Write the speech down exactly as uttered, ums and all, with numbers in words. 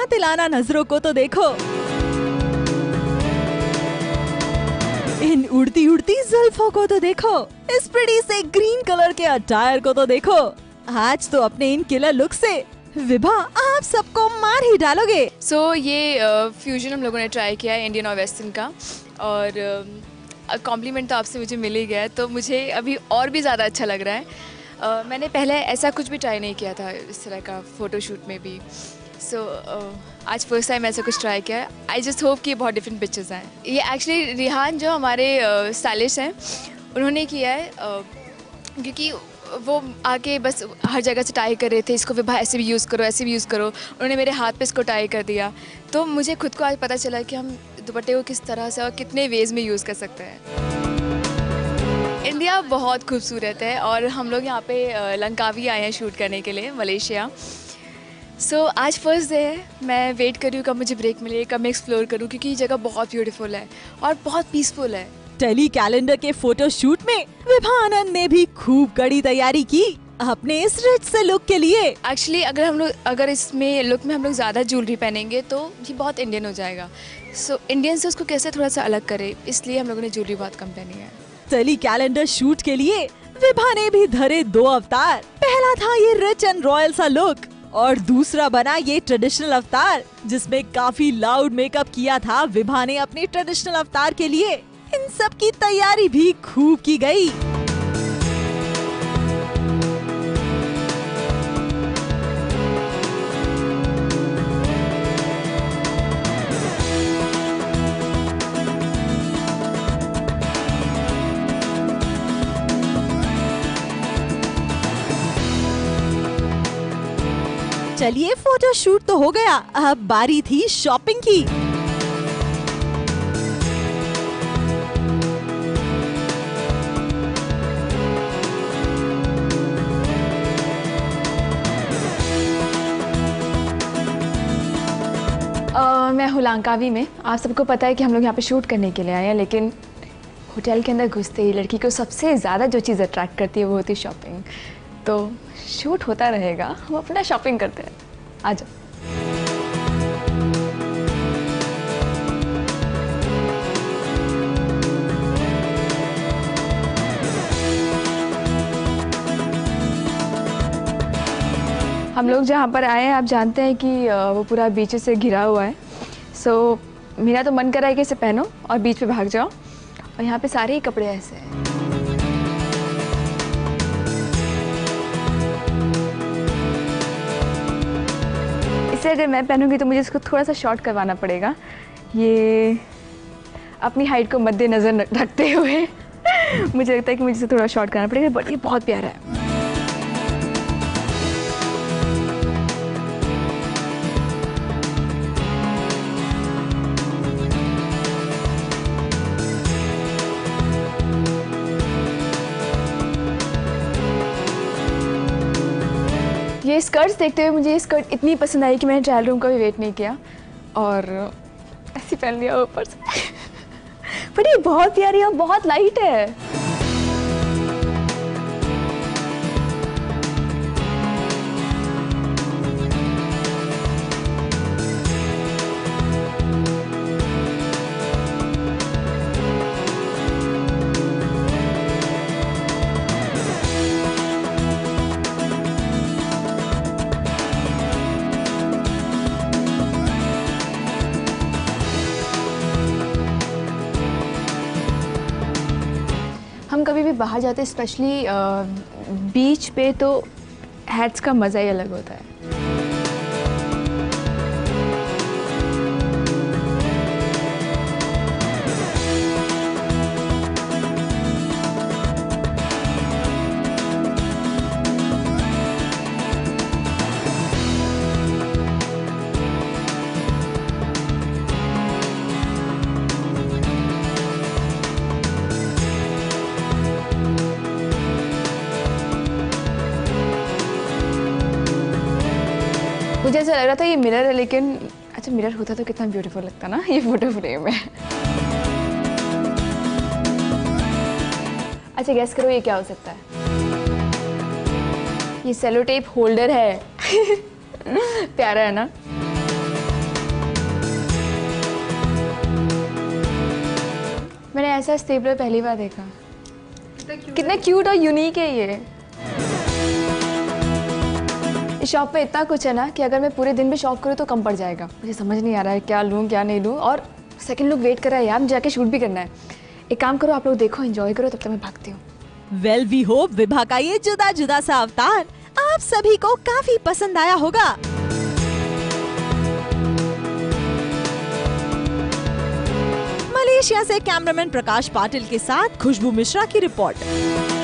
कातिलाना नजरों को तो देखो, इन उड़ती उड़ती जुल्फों को तो देखो, इस प्रिटी से ग्रीन कलर के अटायर को तो देखो। आज तो अपने इन किलर लुक से विभा आप सबको मार ही डालोगे। सो so, ये फ्यूजन uh, हम लोगों ने ट्राई किया है इंडियन और वेस्टर्न का, और कॉम्प्लीमेंट uh, तो आपसे मुझे मिल ही गया है, तो मुझे अभी और भी ज़्यादा अच्छा लग रहा है। uh, मैंने पहले ऐसा कुछ भी ट्राई नहीं किया था इस तरह का फ़ोटोशूट में भी। सो so, uh, आज फर्स्ट टाइम ऐसा कुछ ट्राई किया है। आई जस्ट होप कि बहुत डिफरेंट पिक्चर्स आएँ। ये एक्चुअली रिहान जो हमारे स्टाइलिस्ट uh, हैं उन्होंने किया है, uh, क्योंकि वो आके बस हर जगह से टाई कर रहे थे, इसको विभा ऐसे भी यूज़ करो, ऐसे भी यूज़ करो। उन्होंने मेरे हाथ पे इसको टाई कर दिया, तो मुझे खुद को आज पता चला कि हम दुपट्टे को किस तरह से और कितने वेज़ में यूज़ कर सकते हैं। इंडिया बहुत खूबसूरत है और हम लोग यहाँ पे लंकावी आए हैं शूट करने के लिए, मलेशिया। सो so, आज फर्स्ट डे है, मैं वेट कर रही हूँ कब मुझे ब्रेक मिले, कब मैं एक्सप्लोर करूँ, क्योंकि ये जगह बहुत ब्यूटीफुल है और बहुत पीसफुल है। टेली कैलेंडर के फोटो शूट में विभा आनंद ने भी खूब कड़ी तैयारी की अपने इस रिच से लुक के लिए। एक्चुअली अगर हम लोग अगर इसमें लुक में हम लोग ज़्यादा ज्वेलरी पहनेंगे तो ये बहुत इंडियन हो जाएगा। सो so, इंडियन से उसको कैसे थोड़ा सा अलग करे, इसलिए हम लोगों ने ज्वेलरी बहुत कम पहनी है। टेली कैलेंडर शूट के लिए विभा ने भी धरे दो अवतार। पहला था ये रिच एंड रॉयल सा लुक और दूसरा बना ये ट्रेडिशनल अवतार, जिसमें काफी लाउड मेकअप किया था विभा ने अपने ट्रेडिशनल अवतार के लिए। इन सब की तैयारी भी खूब की गई। चलिए फोटो शूट तो हो गया, अब बारी थी शॉपिंग की। Uh, मैं हूँ लंकावी में। आप सबको पता है कि हम लोग यहाँ पे शूट करने के लिए आए हैं, लेकिन होटल के अंदर घुसते ही लड़की को सबसे ज़्यादा जो चीज़ अट्रैक्ट करती है वो होती है शॉपिंग। तो शूट होता रहेगा, हम अपना शॉपिंग करते हैं। आ जाओ। हम लोग जहाँ पर आए हैं आप जानते हैं कि वो पूरा बीच से घिरा हुआ है। सो so, मेरा तो मन कर रहा है कि इसे पहनो और बीच पे भाग जाओ, और यहाँ पे सारे ही कपड़े ऐसे हैं। इसे अगर मैं पहनूंगी तो मुझे इसको थोड़ा सा शॉर्ट करवाना पड़ेगा, ये अपनी हाइट को मद्देनज़र रखते हुए मुझे लगता है कि मुझे इसे थोड़ा शॉर्ट करना पड़ेगा, बट ये बहुत प्यारा है। ये स्कर्ट्स देखते हुए मुझे ये स्कर्ट इतनी पसंद आई कि मैंने ट्रायल रूम का भी वेट नहीं किया और ऐसी पहन लिया ऊपर से। पर ये बहुत प्यारी और बहुत लाइट है। हम कभी भी बाहर जाते हैं, स्पेशली बीच पे, तो हैट्स का मज़ा ही अलग होता है। मुझे ऐसा लग रहा था ये मिरर है, लेकिन अच्छा मिरर होता तो कितना ब्यूटीफुल लगता ना ये फोटो फ्रेम है। अच्छा गैस करो ये क्या हो सकता है? ये सेलो टेप होल्डर है। प्यारा है ना? ऐसा स्टेपलर पहली बार देखा। कितना क्यूट और यूनिक है ये। इस शॉप पे इतना कुछ है ना कि अगर मैं पूरे दिन भी शॉप करूँ तो कम पड़ जाएगा। मुझे समझ नहीं आ रहा है क्या लूँ क्या नहीं लूँ, और सेकंड लुक वेट कर रहा है यार, मुझे जाके शूट भी करना है। एक काम करो, आप लोग देखो, एंजॉय करो, तब तक मैं भागती हूँ। वेल वी होप विभा का ये जुदा जुदा सा अवतार आप सभी को काफी पसंद आया होगा। मलेशिया से कैमरामैन प्रकाश पाटिल के साथ खुशबू मिश्रा की रिपोर्ट।